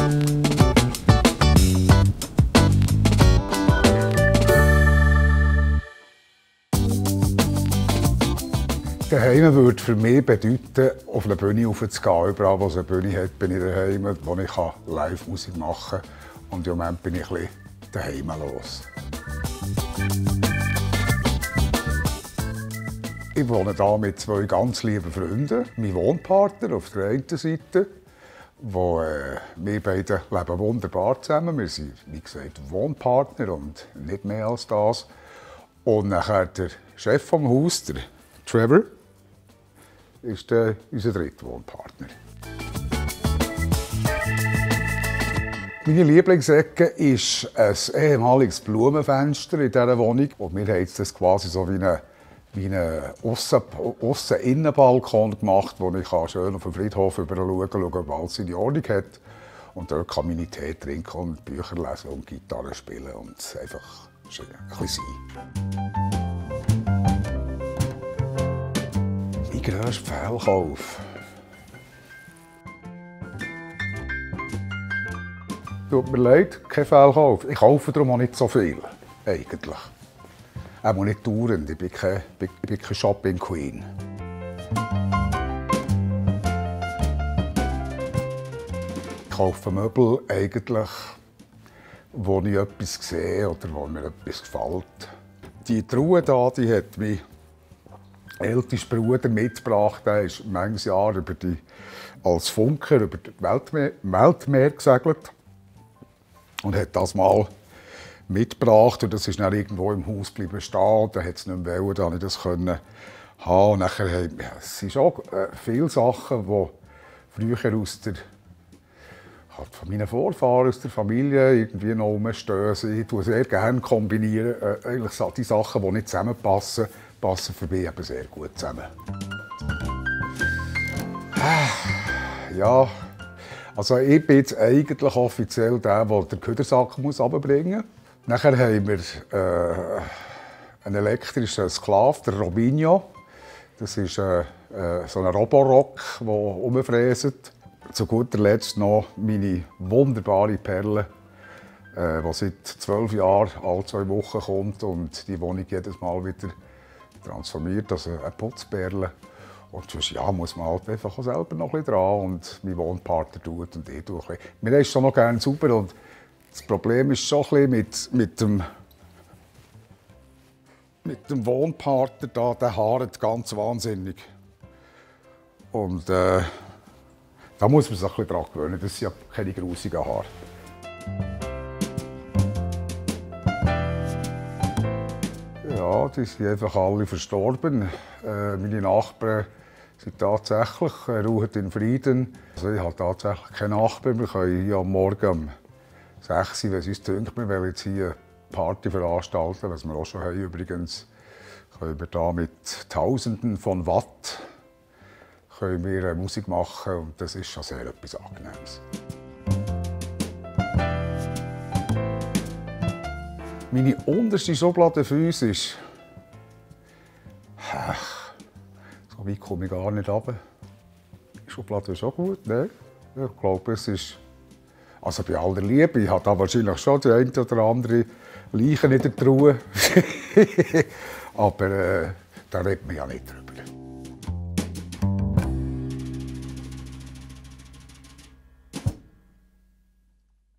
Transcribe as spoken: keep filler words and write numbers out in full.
Daheim würde für mich bedeuten, auf eine Bühne raufzugehen. Überall, wo es eine Bühne hat, bin ich daheim, wo ich Live-Musik machen kann. Und im Moment bin ich ein bisschen daheim los. Ich wohne hier mit zwei ganz lieben Freunden. Mein Wohnpartner auf der einen Seite, wo äh, wir beide leben wunderbar zusammen. Wir sind, wie gesagt, Wohnpartner und nicht mehr als das. Und nachher der Chef vom Haus, der Trevor, ist der, unser dritter Wohnpartner. Meine Lieblingsecke ist ein ehemaliges Blumenfenster in dieser Wohnung. Und wir haben das quasi so wie einen wie eine Aussen-Innenbalkon gemacht, wo ich schön auf den Friedhof schauen kann, ob alles seine Ordnung hat. Und dort kann meine Tee trinken und Bücher lesen und Gitarre spielen und einfach schön ein bisschen sein. Mein grösster Fehlkauf. Tut mir leid, kein Fehlkauf. Ich kaufe darum auch nicht so viel, eigentlich. Auch nicht dauernd, ich bin keine, ich bin keine Shopping Queen. Ich kaufe Möbel eigentlich, wo ich etwas sehe oder wo mir etwas gefällt. Die Truhe hier, die hat mein ältester Bruder mitgebracht. Er ist manches Jahr über die, als Funker über das Weltmeer, Weltmeer gesegelt und hat das mal mitgebracht. Und das ist dann irgendwo im Haus geblieben stehen. Da hat es nicht mehr wollen, da ich das können haben. Und nachher, ja, es sind auch äh, viele Sachen, die früher aus der, halt von meinen Vorfahren aus der Familie irgendwie noch rumstehen. Ich tue sehr gerne kombinieren. Äh, eigentlich so die Sachen, die nicht zusammenpassen, passen für mich aber sehr gut zusammen. Ja, also ich bin jetzt eigentlich offiziell der, der den Ködersack runterbringen muss. Nachher haben wir äh, einen elektrischen Sklav, der Robinho. Das ist äh, äh, so ein Roborock, der rumfräset. Zu guter Letzt noch meine wunderbare Perle, äh, die seit zwölf Jahren alle zwei Wochen kommt und die Wohnung jedes Mal wieder transformiert, also eine Putzperle. Und sonst ja, muss man halt einfach auch selber noch ein bisschen dran und mein Wohnpartner tut und ich tue ein bisschen. Mir ist schon noch gerne sauber und das Problem ist schon ein bisschen mit, mit, dem, mit dem Wohnpartner da, der haart ganz wahnsinnig. Und äh, da muss man sich ein bisschen dran gewöhnen, das sind ja keine grusigen Haare. Ja, die sind einfach alle verstorben. Äh, meine Nachbarn sind tatsächlich, äh, ruhen in Frieden. Also ich habe tatsächlich keine Nachbarn. Wir können hier am Morgen um sechs Uhr, wenn es uns dünkt, wir wollen jetzt hier eine Party veranstalten, was wir auch schon haben übrigens. Können wir da mit Tausenden von Watt können wir Musik machen und das ist schon sehr etwas Angenehmes. Meine unterste Schublade physisch. Ach, so weit komme ich gar nicht runter. Die Schublade ist auch gut, ne? Ich glaube, es ist. Also bei aller Liebe, ich habe da wahrscheinlich schon die eine oder andere Leiche in der Truhe. Aber äh, da redet man ja nicht drüber.